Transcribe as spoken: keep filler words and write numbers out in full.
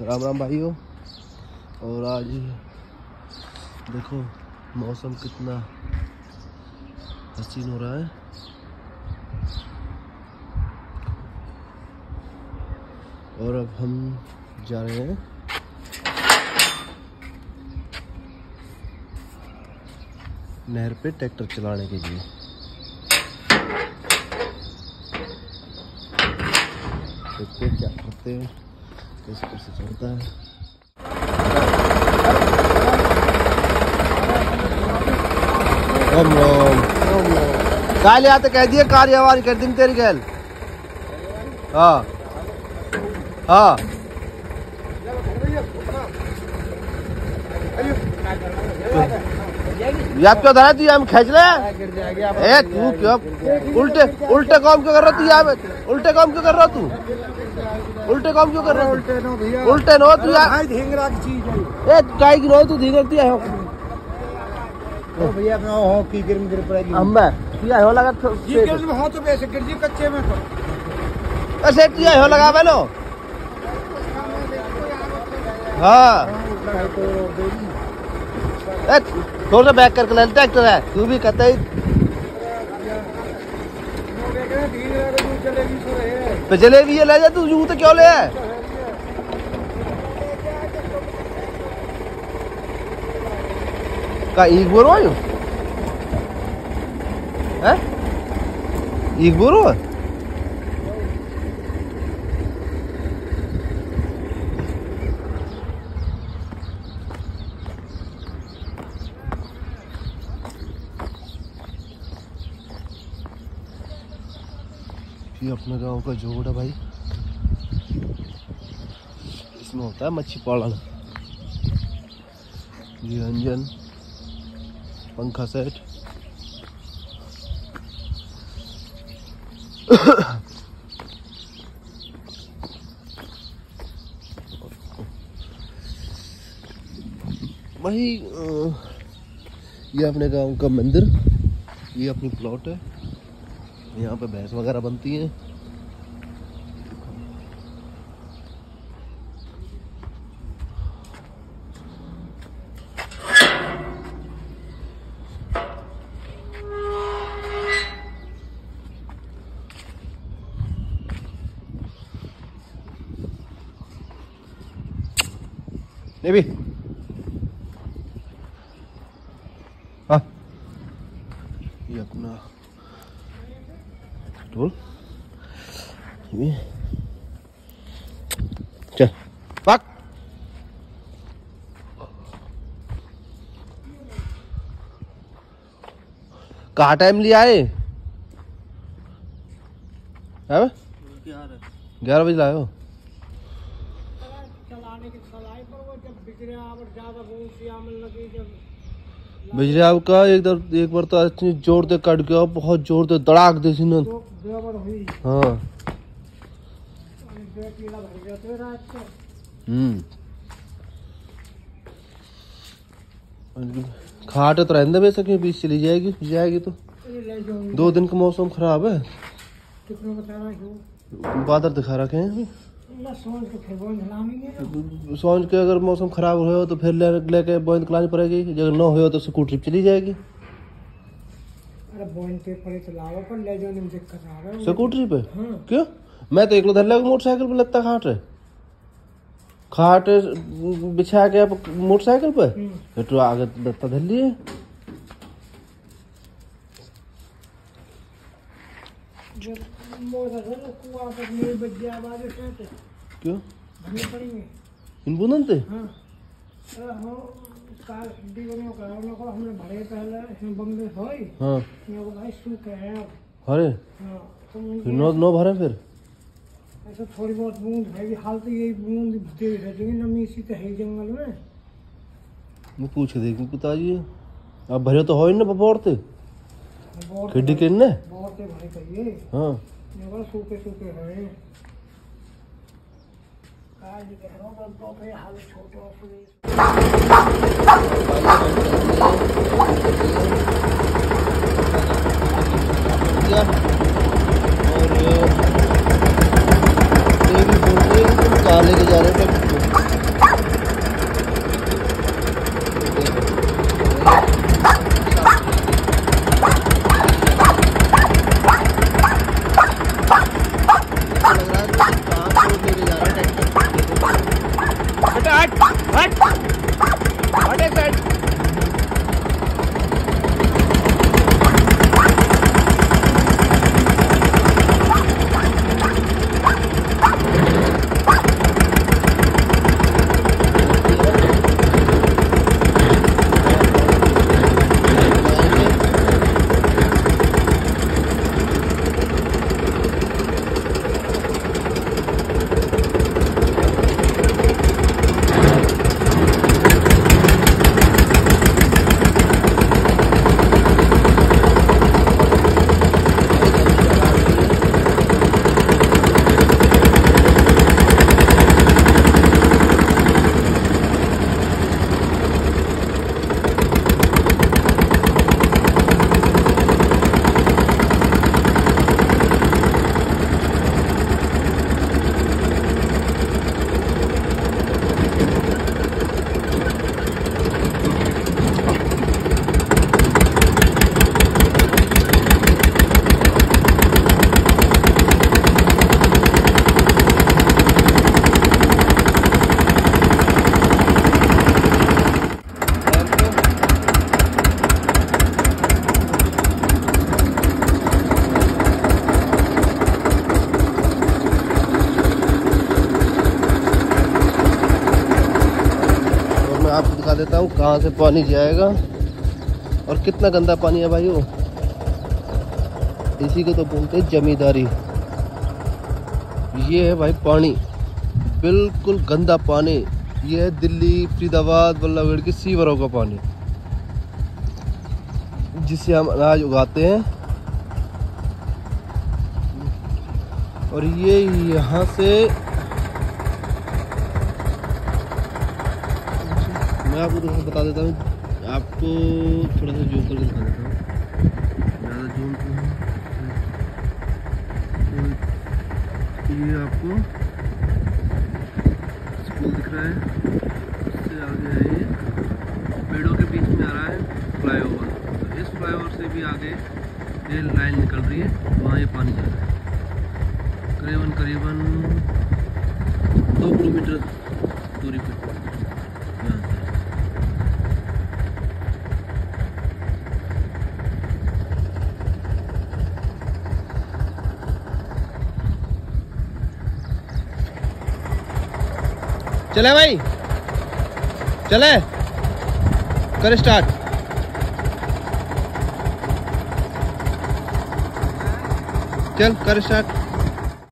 राम राम भाइयों। और आज देखो मौसम कितना हसीन हो रहा है। और अब हम जा रहे हैं नहर पे ट्रैक्टर चलाने के लिए। देखते हैं क्या करते हैं, कैसे कैसे चलता है। राम राम। काले आते कह दिए कार्य हमारी कर दिन तेरी गैल। हाँ हाँ याद क्यों धरा तू? हम खींच ले। ए तू क्यों उल्टे उल्टे काम क्यों कर रहा तू? यहाँ पे उल्टे काम क्यों कर रहा तू? उल्टे काम क्यों कर रहा है? उल्टे नो भैया, उल्टे नो तू यार। भाई धींगरा की चीज है। ए गाय की नो तू धींगरती है। ओ भैया अपना हो की गिर गिर पड़ेगी। हम मैं तू आयो लगा तो ये गिर में हो तो कैसे गिर जी कच्चे में तो ऐसे तू आयो लगा बेलो। हां ए थोड़ा सा बैक करके ले ट्रैक्टर है। तू भी कहता है चले भी ये ले जा। तू यूं तो क्यों ले है? का एक बोरो आयो है? एक बोरो है? ये अपने गांव का जोड़ है भाई। इसमें होता है मच्छी पालन। ये इंजन, पंखा सेट। वही ये अपने गांव का मंदिर। ये अपनी प्लॉट है। यहाँ पे भैंस वगैरह बनती हैं। नहीं भी हाँ ये अपना टोल चल पक। कहाँ टाइम लिया है? ग्यारह बजे लाए हो। बिजली आपका एक दर एक बार तो इतनी जोर से कट गया, बहुत जोर से धड़ाक दे सी ना। हाँ हम्म खाट तो रहने दे सके, बीच चली जाएगी जाएगी तो। दो दिन का मौसम खराब है। बादल दिखा रखे हैं। सोच के अगर मौसम खराब हो तो फिर लेके बोइंद लानी पड़ेगी। अगर न हो तो स्कूटी चली जाएगी। स्कूटरी पे हाँ। क्यों? मैं तो एक लो धर लगा मोटरसाइकिल पे लगता खाट है। खाट बिछा के मोटरसाइकिल पे तो आगे लगता धर लिए। क्यों इन बुनन थे? हाँ। अरे नो नो भरे फिर ऐसा थोड़ी बहुत बूंद है। हाल तो यही बूंद रहती है, नमी सी तो है जंगल में। मैं पूछ देखी पिताजी अब भरे तो हो ही ना बपोरते खड्डी के ने बोरते भरे कहिए। हाँ ये सूखे सूखे है। आज कह रहा हूं तो पे हाल छोटे और ये भी बोल रहे हैं कि तुम कहाँ लेके जा रहे हो। बता देता हूँ कहाँ से पानी जाएगा और कितना गंदा पानी है भाई। वो इसी को तो बोलते हैं जमींदारी। ये है भाई पानी, बिल्कुल गंदा पानी। ये है दिल्ली, फरीदाबाद, बल्लभगढ़ के सीवरों का पानी, जिससे हम अनाज उगाते हैं। और ये यहाँ से मैं आपको थोड़ा बता देता हूँ, आपको थोड़ा सा जूम करके दिखा देता हूँ। ज़्यादा जूम तो ये आपको स्कूल दिख रहा है, उससे आगे है ये पेड़ों के बीच में आ रहा है फ्लाईओवर। तो इस फ्लाईओवर से भी आगे रेल लाइन निकल रही है, वहाँ ये पानी जा रहा है। करीबन करीबन दो किलोमीटर दूरी पे यहाँ से। चले भाई, चले, कर स्टार्ट। चल कर स्टार्ट।